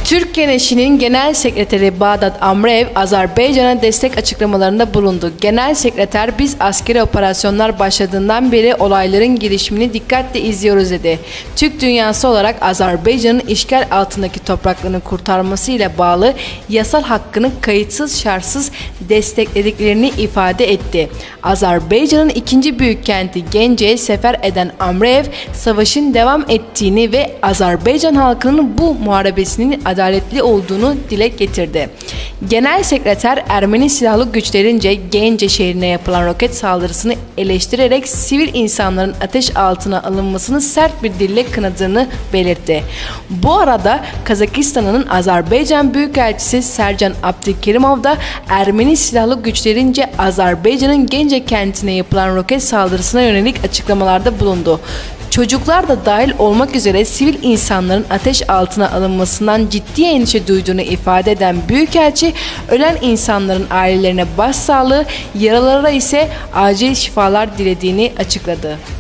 Türk Gençliği'nin Genel Sekreteri Bağdat Amreev, Azerbaycan'a destek açıklamalarında bulundu. Genel Sekreter, "Biz askeri operasyonlar başladığından beri olayların gelişimini dikkatle izliyoruz" dedi. Türk dünyası olarak Azerbaycan'ın işgal altındaki topraklarını kurtarması ile bağlı yasal hakkını kayıtsız şartsız desteklediklerini ifade etti. Azerbaycan'ın ikinci büyük kenti Gence'ye sefer eden Amreev, savaşın devam ettiğini ve Azerbaycan halkının bu muharebesinin adaletli olduğunu dile getirdi. Genel Sekreter, Ermeni silahlı güçlerince Gence şehrine yapılan roket saldırısını eleştirerek sivil insanların ateş altına alınmasını sert bir dille kınadığını belirtti. Bu arada Kazakistan'ın Azerbaycan Büyükelçisi Sercan Abdülkerimov da Ermeni silahlı güçlerince Azerbaycan'ın Gence kentine yapılan roket saldırısına yönelik açıklamalarda bulundu. Çocuklar da dahil olmak üzere sivil insanların ateş altına alınmasından ciddi endişe duyduğunu ifade eden Büyükelçi, ölen insanların ailelerine başsağlığı, yaralılara ise acil şifalar dilediğini açıkladı.